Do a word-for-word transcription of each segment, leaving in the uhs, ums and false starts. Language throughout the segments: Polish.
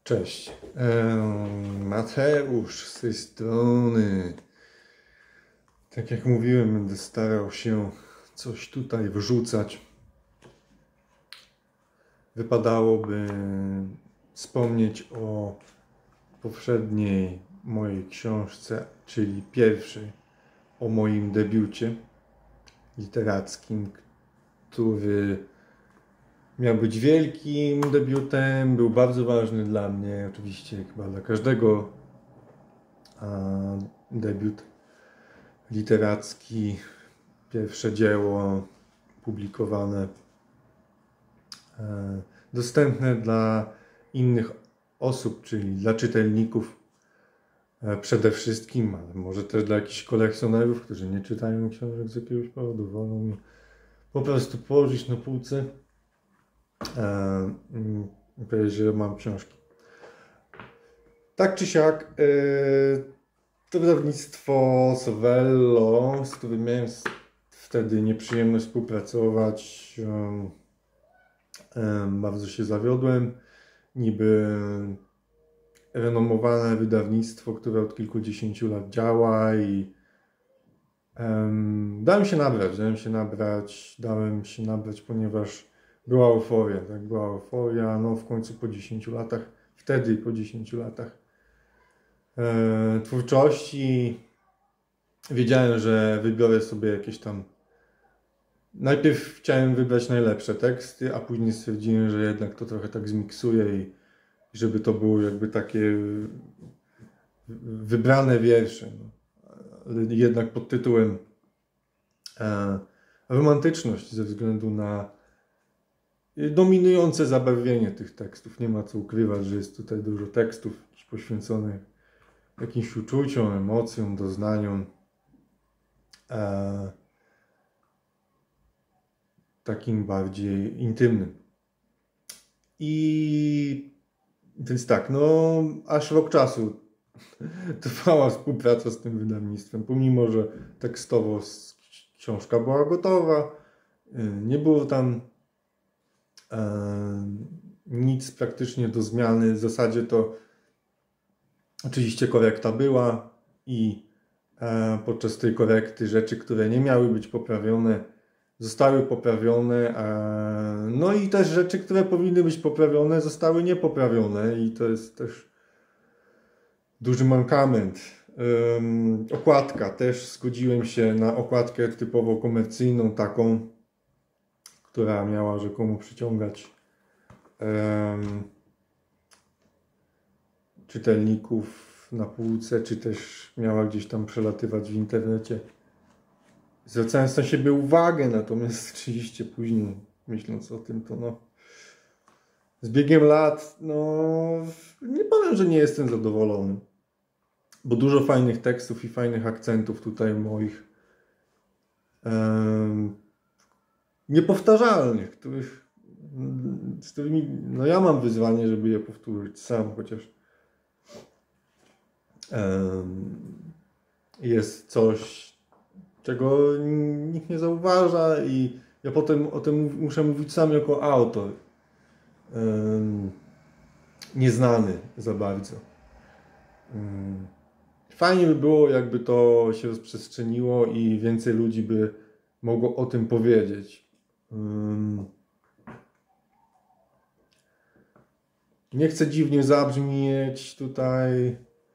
Cześć, eee, Mateusz z tej strony. Tak jak mówiłem, będę starał się coś tutaj wrzucać. Wypadałoby wspomnieć o poprzedniej mojej książce, czyli pierwszej, o moim debiucie literackim, który miał być wielkim debiutem, był bardzo ważny dla mnie, oczywiście chyba dla każdego. A debiut literacki, pierwsze dzieło publikowane, e, dostępne dla innych osób, czyli dla czytelników e, przede wszystkim, ale może też dla jakichś kolekcjonerów, którzy nie czytają książek z jakiegoś powodu, wolą je po prostu położyć na półce e, i powiedzieć, że mam książki. Tak czy siak, e, to wydawnictwo Sovello, z którym miałem wtedy nieprzyjemność współpracować, um, um, bardzo się zawiodłem. Niby renomowane wydawnictwo, które od kilkudziesięciu lat działa i um, dałem się nabrać, dałem się nabrać, dałem się nabrać, ponieważ była euforia, tak, była euforia, no w końcu po dziesięciu latach, wtedy po dziesięciu latach e, twórczości wiedziałem, że wybiorę sobie jakieś tam. Najpierw chciałem wybrać najlepsze teksty, a później stwierdziłem, że jednak to trochę tak zmiksuję i żeby to było jakby takie wybrane wiersze. No. Ale jednak pod tytułem e, romantyczność ze względu na dominujące zabarwienie tych tekstów. Nie ma co ukrywać, że jest tutaj dużo tekstów poświęconych jakimś uczuciom, emocjom, doznaniom. E, takim bardziej intymnym. I więc tak, no aż rok czasu trwała współpraca z tym wydawnictwem, pomimo że tekstowo książka była gotowa, nie było tam e, nic praktycznie do zmiany. W zasadzie to oczywiście korekta była i e, podczas tej korekty rzeczy, które nie miały być poprawione, zostały poprawione, a no i też rzeczy, które powinny być poprawione, zostały niepoprawione i to jest też duży mankament. Um, okładka, też zgodziłem się na okładkę typowo komercyjną, taką, która miała rzekomo przyciągać um, czytelników na półce, czy też miała gdzieś tam przelatywać w internecie. Zwracając na siebie uwagę, natomiast oczywiście później, myśląc o tym, to no z biegiem lat, no nie powiem, że nie jestem zadowolony, bo dużo fajnych tekstów i fajnych akcentów tutaj moich um, niepowtarzalnych, których, z którymi no ja mam wyzwanie, żeby je powtórzyć sam, chociaż um, jest coś, czego nikt nie zauważa i ja potem o tym muszę mówić sam jako autor. Um, nieznany za bardzo. Um, fajnie by było, jakby to się rozprzestrzeniło i więcej ludzi by mogło o tym powiedzieć. Um, nie chcę dziwnie zabrzmieć tutaj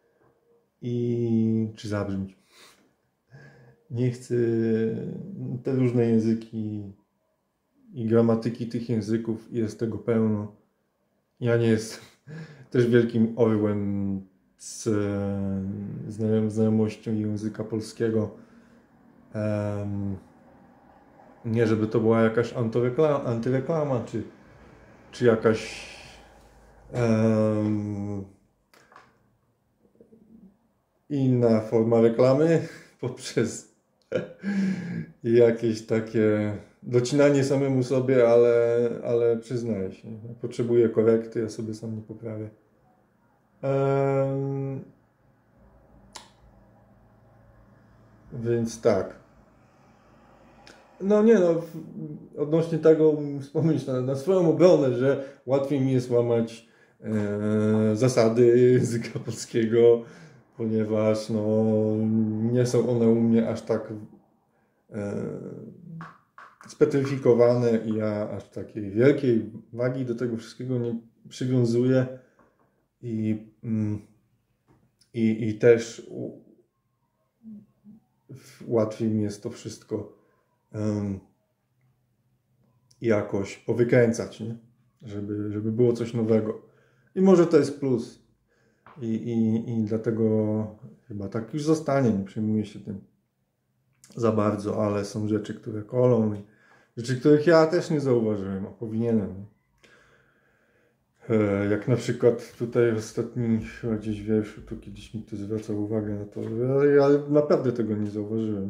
i czy zabrzmieć. Nie chcę, te różne języki i gramatyki tych języków, jest tego pełno. Ja nie jestem też wielkim orłem z znajomością języka polskiego. Um, nie, żeby to była jakaś antyreklama, antyreklama czy, czy jakaś um, inna forma reklamy poprzez jakieś takie docinanie samemu sobie, ale, ale przyznaję się, potrzebuję korekty, ja sobie sam nie poprawię. Um, więc tak. No nie no, odnośnie tego wspomnieć na, na swoją obronę, że łatwiej mi jest łamać e, zasady języka polskiego, ponieważ no, nie są one u mnie aż tak e, specyfikowane i ja aż takiej wielkiej wagi do tego wszystkiego nie przywiązuję i, i, i też u, łatwiej mi jest to wszystko um, jakoś powykręcać, nie? Żeby, żeby było coś nowego. I może to jest plus. I, i, i dlatego chyba tak już zostanie, nie przejmuję się tym za bardzo, ale są rzeczy, które kolą i rzeczy, których ja też nie zauważyłem, a powinienem. E, jak na przykład tutaj w ostatnim chyba gdzieś wierszu, to kiedyś mi to zwracał uwagę na to, że ja, ja naprawdę tego nie zauważyłem.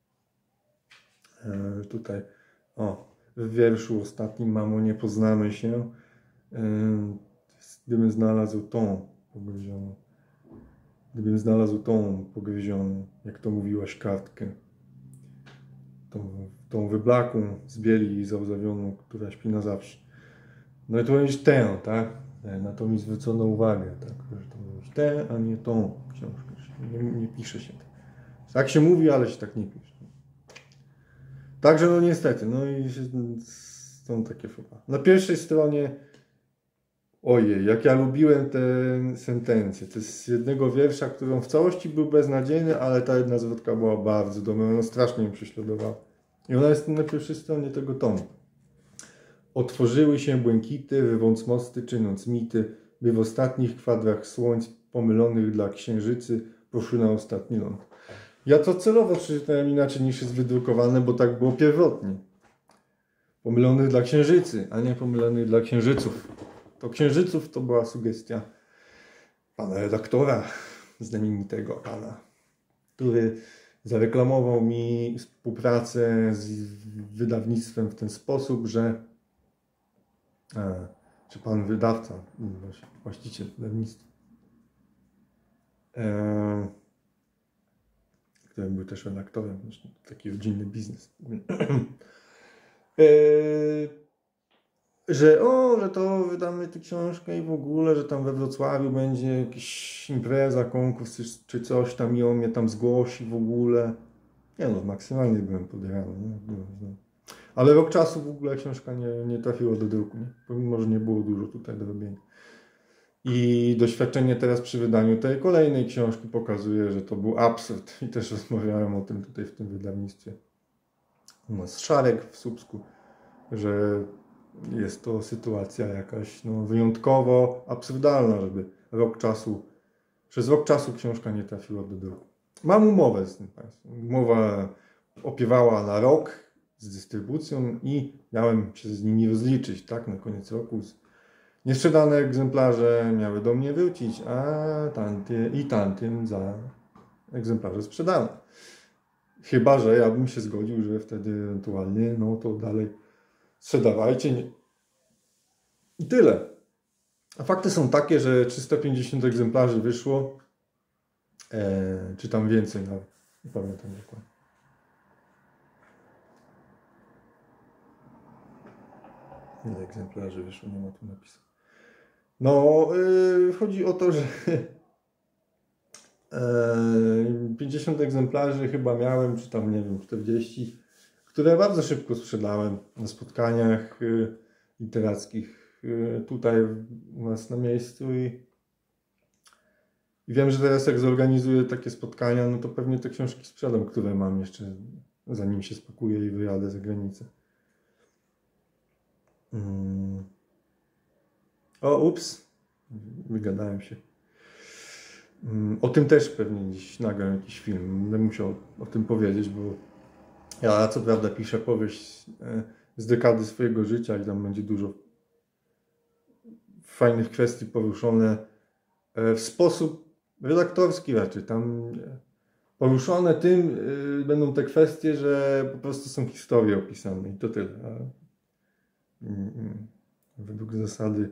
E, tutaj, o, w wierszu ostatnim Mamo, nie poznamy się, e, gdybym znalazł tą pogryzioną, gdybym znalazł tą pogryzioną, jak to mówiłaś, kartkę. Tą, tą wyblakłą z bieli i załzawioną, która śpi na zawsze. No i to będzie tę, tak? Na to mi zwrócono uwagę, tak? Że to będzie tę, a nie tą książkę. Nie, nie pisze się tak. Tak się mówi, ale się tak nie pisze. Także no niestety, no i są takie chyba. Na pierwszej stronie, ojej, jak ja lubiłem tę sentencję. To jest z jednego wiersza, którą w całości był beznadziejny, ale ta jedna zwrotka była bardzo dobra. Ona strasznie mnie prześladowała. I ona jest na pierwszej stronie tego tomu. Otworzyły się błękity, rwąc mosty, czyniąc mity, by w ostatnich kwadrach słońc pomylonych dla księżycy poszły na ostatni ląd. Ja to celowo przeczytałem inaczej niż jest wydrukowane, bo tak było pierwotnie. Pomylonych dla księżycy, a nie pomylonych dla księżyców. To księżyców to była sugestia pana redaktora, znamienitego pana, który zareklamował mi współpracę z wydawnictwem w ten sposób, że a, czy pan wydawca, właściciel wydawnictwa, e, który był też redaktorem, taki rodzinny biznes, e, że o, że to wydamy tę książkę i w ogóle, że tam we Wrocławiu będzie jakaś impreza, konkurs czy coś tam i on mnie tam zgłosi w ogóle. Nie no, maksymalnie byłem podjarany, nie? Ale rok czasu w ogóle książka nie, nie trafiła do druku, nie? Pomimo że nie było dużo tutaj do robienia. I doświadczenie teraz przy wydaniu tej kolejnej książki pokazuje, że to był absurd. I też rozmawiałem o tym tutaj w tym wydawnictwie. U nas Szarek w Słupsku, że jest to sytuacja jakaś no, wyjątkowo absurdalna, żeby rok czasu, przez rok czasu książka nie trafiła do druku. Mam umowę z tym państwem. Umowa opiewała na rok z dystrybucją i miałem się z nimi rozliczyć, tak, na koniec roku. Niesprzedane egzemplarze miały do mnie wrócić, a tanty i tantym za egzemplarze sprzedane. Chyba że ja bym się zgodził, że wtedy ewentualnie, no to dalej sprzedawajcie. Nie. I tyle. A fakty są takie, że trzysta pięćdziesiąt egzemplarzy wyszło, e, czy tam więcej nawet, nie pamiętam dokładnie. Ile egzemplarzy wyszło, nie ma tu napisu. No, yy, chodzi o to, że yy, pięćdziesiąt egzemplarzy chyba miałem, czy tam nie wiem, czterdzieści, które bardzo szybko sprzedałem na spotkaniach yy, literackich yy, tutaj u nas na miejscu i, i wiem, że teraz jak zorganizuję takie spotkania, no to pewnie te książki sprzedam, które mam jeszcze, zanim się spakuję i wyjadę za granicę. Hmm. O, ups, wygadałem się. Hmm. O tym też pewnie dziś nagram jakiś film. Będę musiał o tym powiedzieć, bo ja co prawda piszę powieść z dekady swojego życia i tam będzie dużo fajnych kwestii poruszone w sposób redaktorski raczej. Tam poruszone tym będą te kwestie, że po prostu są historie opisane i to tyle. Według zasady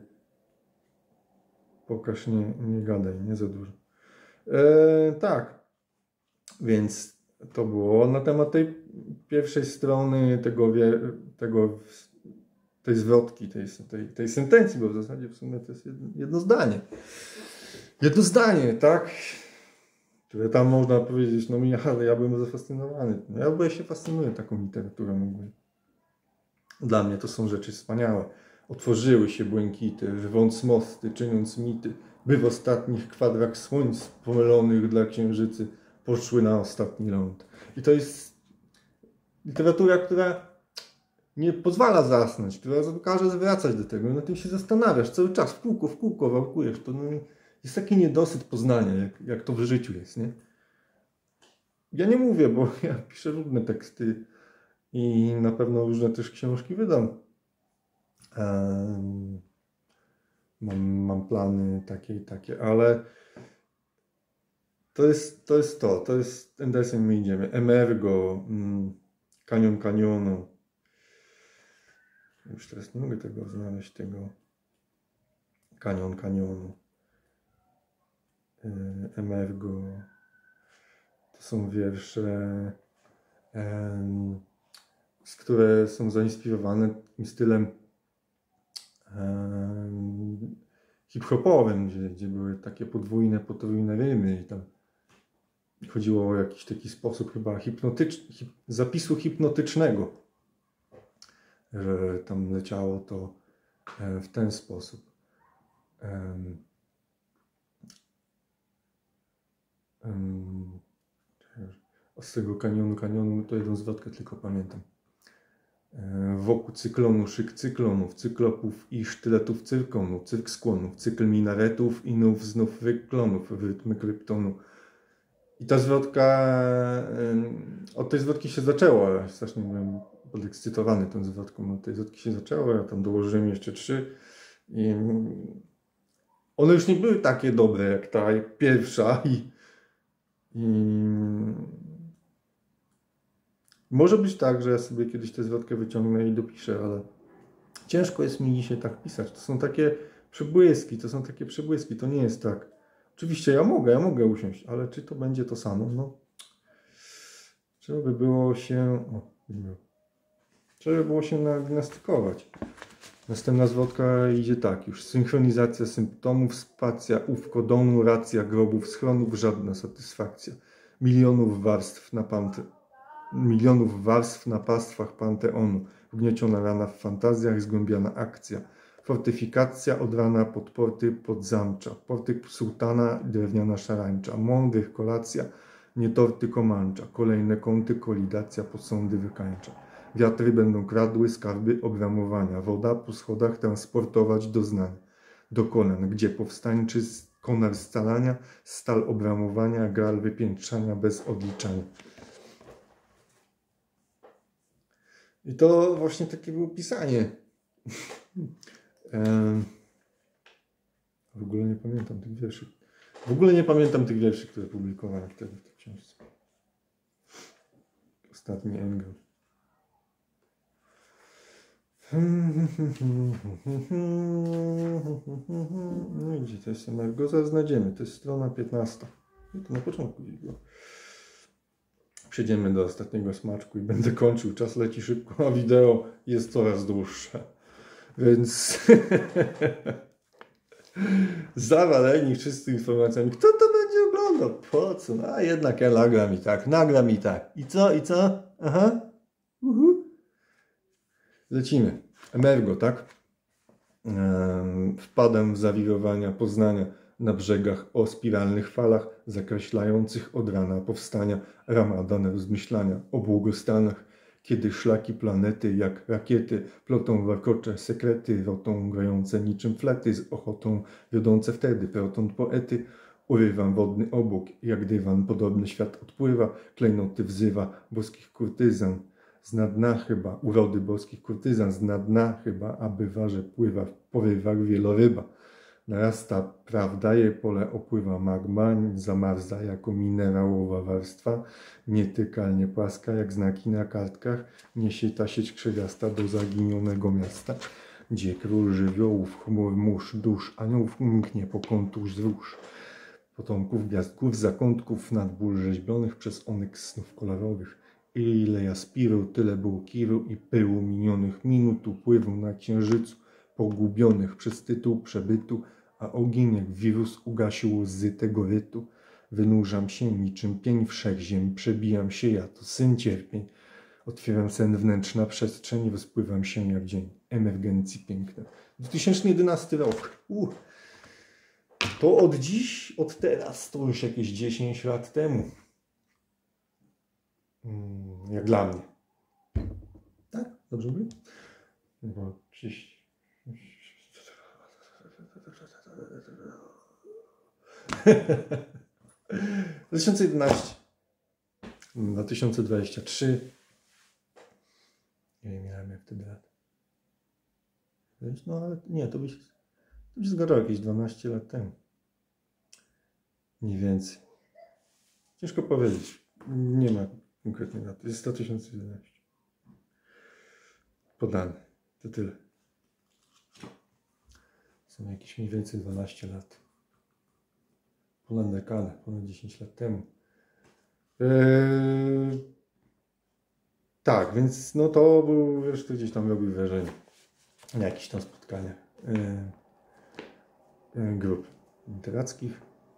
pokaż, nie, nie gadaj, nie za dużo. E, tak, więc to było na temat tej pierwszej strony, tego, wie, tego tej zwrotki, tej, tej, tej sentencji, bo w zasadzie w sumie to jest jedno, jedno zdanie. Jedno zdanie, tak? Które tam można powiedzieć, no ja, ale ja byłem zafascynowany. No, ja byłem się fascynuję taką literaturą ogólnie. Dla mnie to są rzeczy wspaniałe. Otworzyły się błękity, rwąc mosty, czyniąc mity, by w ostatnich kwadrach słońc pomylonych dla księżycy poszły na ostatni ląd. I to jest literatura, która nie pozwala zasnąć, która każe zwracać do tego. Na tym się zastanawiasz cały czas, w kółko, w kółko wałkujesz. To no, jest taki niedosyt poznania, jak, jak to w życiu jest, nie? Ja nie mówię, bo ja piszę różne teksty i na pewno różne też książki wydam. Um, mam, mam plany takie i takie, ale to jest to, jest to, to jest ten deseń my idziemy. Emergo, mm, Kanion Kanionu. Już teraz nie mogę tego znaleźć, tego Kanion Kanionu. Emergo. To są wiersze, em, z które są zainspirowane takim stylem em, hip-hopowym, gdzie, gdzie były takie podwójne, potrójne rymy i tam chodziło o jakiś taki sposób chyba hipnotyczny, hip, zapisu hipnotycznego, że tam leciało to e, w ten sposób. Um, um, z tego kanionu, kanionu to jedną zwrotkę tylko pamiętam. E, wokół cyklonu szyk cyklonów, cyklopów i sztyletów cyrkonu, cyrk skłonów, cykl minaretów i nów znów ryklonów, rytmy kryptonu. I ta zwrotka, e, od tej zwrotki się zaczęło, ja strasznie byłem podekscytowany tą zwrotką, od tej zwrotki się zaczęło, ja tam dołożyłem jeszcze trzy i one już nie były takie dobre jak ta pierwsza i, i może być tak, że ja sobie kiedyś tę zwrotkę wyciągnę i dopiszę, ale ciężko jest mi dzisiaj tak pisać. To są takie przebłyski, to są takie przebłyski, to nie jest tak. Oczywiście ja mogę, ja mogę usiąść, ale czy to będzie to samo? No, trzeba by było się, o, nie, trzeba by było się nagimnastykować. Następna zwrotka idzie tak już. Synchronizacja symptomów, spacja ówko donu, racja grobów, schronów, żadna satysfakcja. Milionów warstw na pante... Milionów warstw na pastwach panteonu. Wgnieciona rana w fantazjach, zgłębiana akcja. Fortyfikacja od rana pod porty podzamcza. Portyk sułtana, drewniana szarańcza. Mądrych kolacja, nie torty komancza. Kolejne kąty, kolidacja, posądy wykańcza. Wiatry będą kradły skarby obramowania. Woda po schodach transportować doznania. Do kolan, gdzie powstańczy konar scalania, stal obramowania, gral wypiętrzania bez odliczania. I to właśnie takie było pisanie. W ogóle nie pamiętam tych wierszy. W ogóle nie pamiętam tych wierszy, które publikowałem wtedy w tej książce. Ostatni Engel. No i gdzie to jest? Go zaraz znajdziemy. To jest strona piętnasta. I to na początku gdzieś było. Przejdziemy do ostatniego smaczku i będę kończył. Czas leci szybko, a wideo jest coraz dłuższe. Więc zawaleni wszyscy informacjami. Kto to będzie oglądał? Po co? No, a jednak ja nagram i tak. Nagram i tak. I co? I co? Aha. Uhu. Lecimy. Emergo, tak? Ehm, wpadam w zawirowania Poznania na brzegach o spiralnych falach zakreślających od rana powstania ramadan rozmyślania o błogostanach, kiedy szlaki planety jak rakiety plotą warkocze sekrety, rotą grające niczym flety z ochotą wiodące wtedy proton poety. Urywam wodny obłok, jak dywan podobny świat odpływa, klejnoty wzywa boskich kurtyzan. Z dna dna chyba, urody boskich kurtyzan, z dna dna chyba, a bywarze pływa w porywach wieloryba. Narasta prawda, jej pole opływa magma, zamarza jako minerałowa warstwa, nietykalnie płaska jak znaki na kartkach, niesie ta sieć krzewiasta do zaginionego miasta, gdzie król żywiołów, chmur, mórz, dusz, aniołów umknie po kątu zróż. Potomków gwiazdków, zakątków nad ból rzeźbionych przez onyks snów kolorowych. Ile ja spiru, tyle było kiru i pyłu minionych minut upływu na księżycu, pogubionych przez tytuł przebytu, a ogień jak wirus ugasił łzy tego rytu. Wynurzam się niczym pień wszechziem, przebijam się ja, to syn cierpień. Otwieram sen wnętrzna przestrzeń, rozpływam się jak dzień emergencji piękna. dwa tysiące jedenasty rok. Uh. To od dziś, od teraz, to już jakieś dziesięć lat temu. Hmm, jak dla mnie. Tak? Dobrze mówię? Bo trzydzieści... dwa tysiące jedenasty. dwa tysiące dwadzieścia trzy. Nie wiem, miałem jak wtedy lat. No ale nie, to by się, to by się zgadzało jakieś dwanaście lat temu. Mniej więcej. Ciężko powiedzieć. Nie ma konkretnej daty. Jest dwa tysiące jedenaście. Podane. To tyle. Są jakieś mniej więcej dwanaście lat. Ponad dekadę, ponad dziesięć lat temu. Eee, tak, więc no to był, wiesz, to gdzieś tam robił wrażenie. Na jakichś tam spotkaniach eee, grup literackich.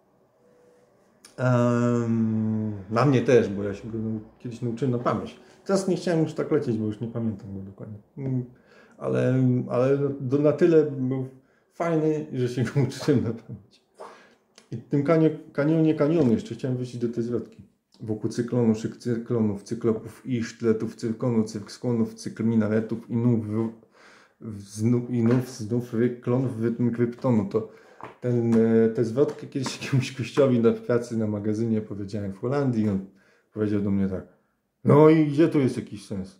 Um, na mnie też, bo ja się go kiedyś nauczyłem na pamięć. Teraz nie chciałem już tak lecieć, bo już nie pamiętam go dokładnie. Um, ale ale do, na tyle był fajny, że się go uczyłem na pamięć. I w tym kanionie kanionu jeszcze chciałem wrócić do tej zwrotki. Wokół cyklonu, szyk cyklonów, cyklopów i sztyletów, cyrkonu, cyrk skłonów, cykl minaretów i nów, znów, i nów znów klonów w rytm kryptonu. To ten, tę zwrotkę kiedyś jakiemuś gościowi na pracy na magazynie powiedziałem w Holandii i on powiedział do mnie tak: no i gdzie tu jest jakiś sens?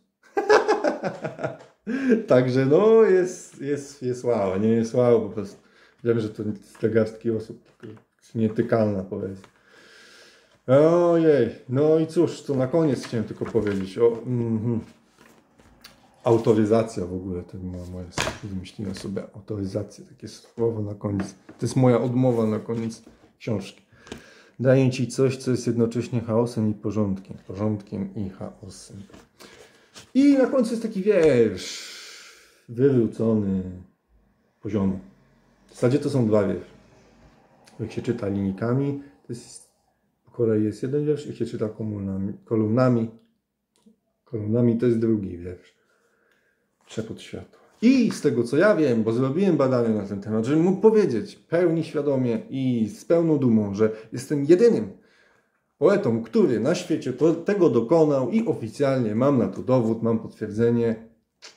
Także no jest, jest, jest wow, nie jest wow, po prostu wiem, że to z tej garstki osób nietykalna poezja. Ojej, no i cóż, to na koniec chciałem tylko powiedzieć o mm, autoryzacja w ogóle, to moja, moja wymyśliłem sobie autoryzację, takie słowo na koniec. To jest moja odmowa na koniec książki. Daję ci coś, co jest jednocześnie chaosem i porządkiem. Porządkiem i chaosem. I na końcu jest taki wiersz wywrócony poziomu. W zasadzie to są dwa wiersze. Jak się czyta linijkami, to jest po kolei jest jeden wiersz, jak się czyta kolumnami, kolumnami, kolumnami to jest drugi wiersz. Przepód światła. I z tego co ja wiem, bo zrobiłem badania na ten temat, żebym mógł powiedzieć pełni świadomie i z pełną dumą, że jestem jedynym poetą, który na świecie to, tego dokonał i oficjalnie mam na to dowód, mam potwierdzenie.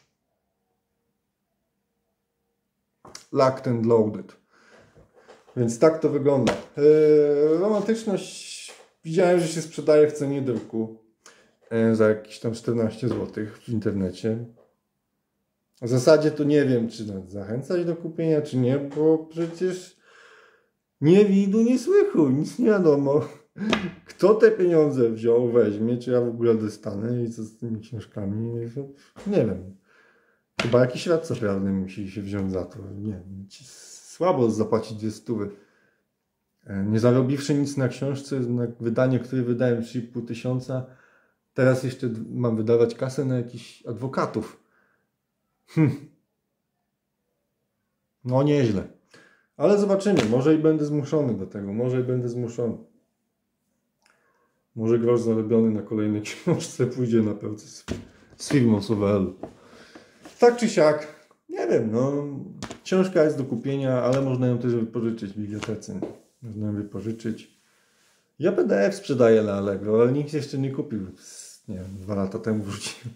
Locked and loaded. Więc tak to wygląda. Eee, romantyczność widziałem, że się sprzedaje w cenie druku eee, za jakieś tam czternaście złotych w internecie. W zasadzie to nie wiem, czy zachęcać do kupienia, czy nie, bo przecież nie widu, nie słychu, nic nie wiadomo. Kto te pieniądze wziął, weźmie, czy ja w ogóle dostanę i co z tymi książkami, nie wiem. Chyba jakiś radca prawny musi się wziąć za to. Nie wiem, słabo zapłacić dwie stówy. Nie zarobiwszy nic na książce, na wydanie, które wydałem trzy i pół tysiąca, teraz jeszcze mam wydawać kasę na jakichś adwokatów. Hm. No nieźle. Ale zobaczymy. Może i będę zmuszony do tego. Może i będę zmuszony. Może grosz zarobiony na kolejnej książce pójdzie na pełce z, z firmą Sowelu. Tak czy siak. Nie wiem, no. Książka jest do kupienia, ale można ją też wypożyczyć w bibliotece. Można ją wypożyczyć. Ja P D F sprzedaję na Allegro, ale nikt jeszcze nie kupił. Nie wiem, dwa lata temu wrzuciłem.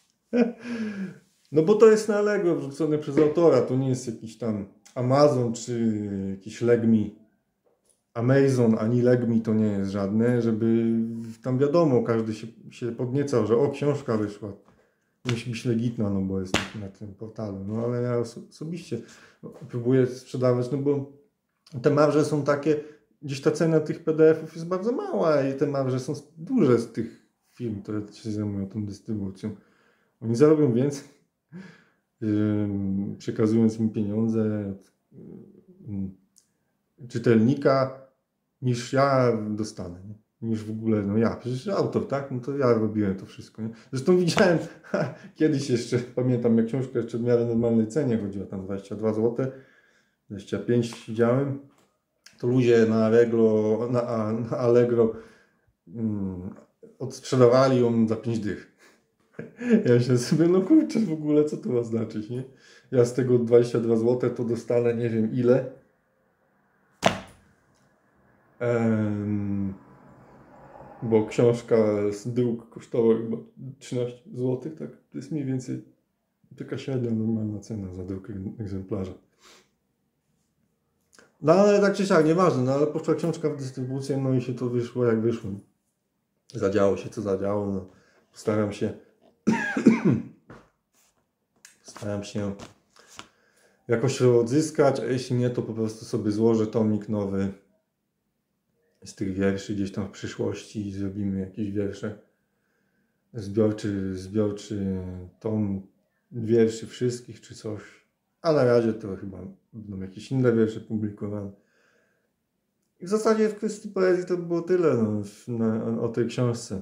No bo to jest na Allegro wrzucone przez autora. To nie jest jakiś tam Amazon czy jakiś Legmi. Amazon ani Legmi to nie jest żadne, żeby tam wiadomo, każdy się, się podniecał, że o, książka wyszła. Musi być legitna, no bo jest na tym portalu. No ale ja osobiście próbuję sprzedawać, no bo te marże są takie, gdzieś ta cena tych P D F-ów jest bardzo mała i te marże są duże z tych firm, które się zajmują tą dystrybucją. Oni zarobią więcej, przekazując im pieniądze czytelnika, niż ja dostanę. Nie? niż w ogóle, no ja, przecież autor, tak? No to ja robiłem to wszystko, nie? Zresztą widziałem ha, kiedyś jeszcze, pamiętam, jak książka jeszcze w miarę normalnej cenie chodziła, tam dwadzieścia dwa złote, dwadzieścia pięć widziałem, to ludzie na Allegro, na, na Allegro mm, odsprzedawali ją za pięć dych. Ja myślę sobie, no kurczę, w ogóle co to ma znaczyć, nie? Ja z tego dwadzieścia dwa złote to dostanę nie wiem ile. Ehm, bo książka z druk kosztowała chyba trzynaście złotych, tak? To jest mniej więcej taka średnia normalna cena za druk egzemplarza. No ale tak czy siak, nieważne, no ale poszła książka w dystrybucję, no i się to wyszło jak wyszło. Zadziało się co zadziało, no. Postaram się Staram się jakoś to odzyskać, a jeśli nie, to po prostu sobie złożę tomik nowy z tych wierszy gdzieś tam w przyszłości i zrobimy jakieś wiersze. Zbiorczy, zbiorczy tom wierszy wszystkich czy coś. A na razie to chyba będą jakieś inne wiersze publikowane. I w zasadzie w kwestii poezji to było tyle no, na, o tej książce,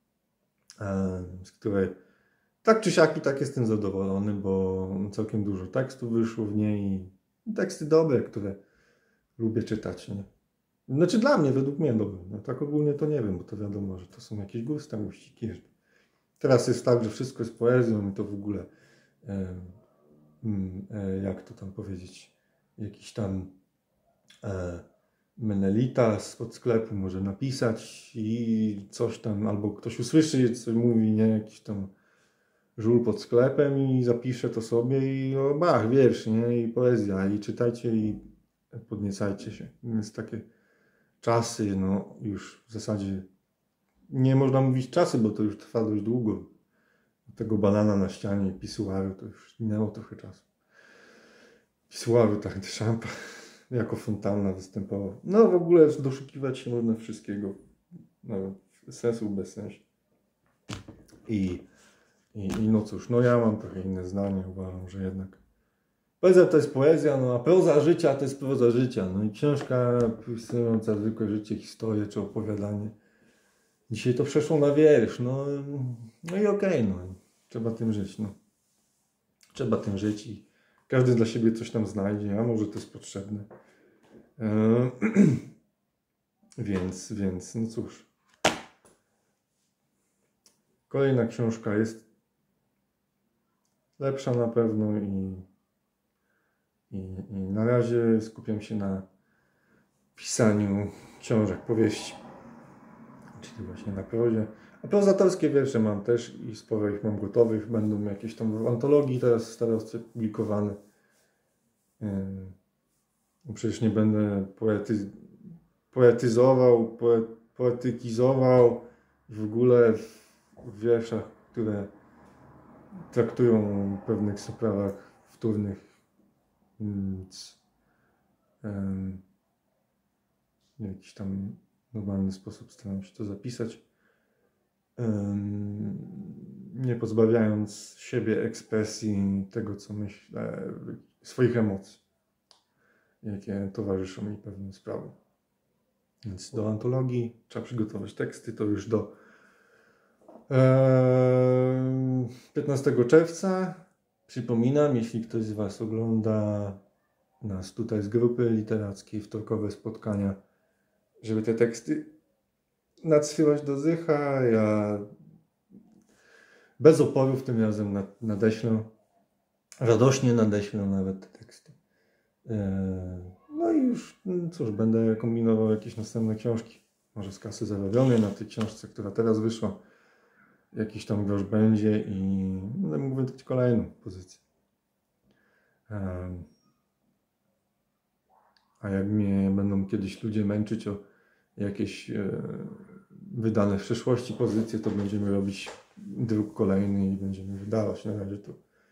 z której tak czy siak i tak jestem zadowolony, bo całkiem dużo tekstów wyszło w niej i teksty dobre, które lubię czytać. Nie? Znaczy dla mnie, według mnie dobre. No, tak ogólnie to nie wiem, bo to wiadomo, że to są jakieś gusta, guściki. Teraz jest tak, że wszystko jest poezją i to w ogóle e, e, jak to tam powiedzieć, jakiś tam e, Menelita spod sklepu może napisać i coś tam, albo ktoś usłyszy, co mówi, nie, jakiś tam żul pod sklepem i zapiszę to sobie i o bach, wiersz, nie? I poezja, i czytajcie i podniecajcie się. Więc takie czasy, no już w zasadzie nie można mówić czasy, bo to już trwa dość długo. Tego banana na ścianie i pisuaru to już minęło trochę czasu. Pisuaru, tak, Deschampa jako fontanna występował. No w ogóle doszukiwać się można wszystkiego. Nawet sensu bez sensu. I I, I no cóż, no ja mam trochę inne zdanie, uważam, że jednak poezja to jest poezja, no a proza życia to jest proza życia. No i książka opisująca zwykłe życie, historię czy opowiadanie. Dzisiaj to przeszło na wiersz, no, no i okej, okay, no trzeba tym żyć, no. Trzeba tym żyć i każdy dla siebie coś tam znajdzie, a może to jest potrzebne. Eee, więc, więc, no cóż. Kolejna książka jest lepsza na pewno i, i, i na razie skupiam się na pisaniu książek, powieści, czyli właśnie na prozie. A prozatorskie wiersze mam też i sporo ich mam gotowych, będą jakieś tam w antologii teraz starostwie publikowane. Yy, przecież nie będę poety, poetyzował, poe, poetykizował w ogóle w, w wierszach, które traktują o pewnych sprawach wtórnych, więc um, w jakiś tam normalny sposób staram się to zapisać, um, nie pozbawiając siebie ekspresji tego, co myślę, swoich emocji, jakie towarzyszą mi pewnym sprawom. Więc do antologii trzeba przygotować teksty, to już do piętnastego czerwca. Przypominam, jeśli ktoś z Was ogląda nas tutaj z grupy literackiej, wtorkowe spotkania, żeby te teksty nadsyłać do Zycha. Ja bez oporów tym razem nadeślę, radośnie nadeślę nawet te teksty. No i już, cóż, będę kombinował jakieś następne książki. Może z kasy zarobionej na tej książce, która teraz wyszła. Jakiś tam grosz będzie i będę mógł wydać kolejną pozycję. Um, a jak mnie będą kiedyś ludzie męczyć o jakieś e, wydane w przeszłości pozycje, to będziemy robić druk kolejny i będziemy wydawać. Na razie to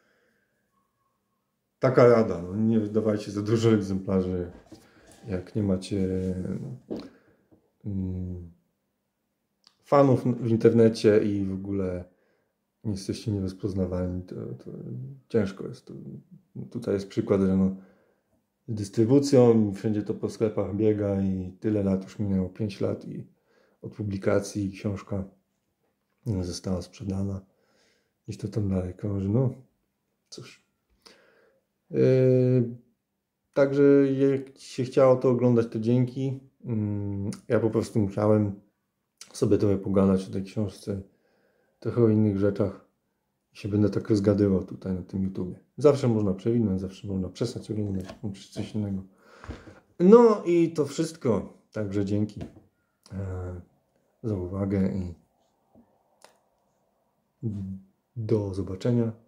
taka rada. No, nie wydawajcie za dużo egzemplarzy. Jak nie macie um, fanów w internecie i w ogóle nie jesteście nierozpoznawalni, to, to ciężko jest. To, tutaj jest przykład, że no, z dystrybucją, wszędzie to po sklepach biega i tyle lat już minęło, pięć lat i od publikacji książka została sprzedana. Gdzieś to tam dalej krąży. No cóż. Yy, także jak się chciało to oglądać, to dzięki. Yy, ja po prostu musiałem sobie trochę pogadać o tej książce, trochę o innych rzeczach. I się będę tak rozgadywał tutaj na tym YouTubie. Zawsze można przewinąć, zawsze można przestać oglądać, czy coś innego. No i to wszystko. Także dzięki e, za uwagę i do zobaczenia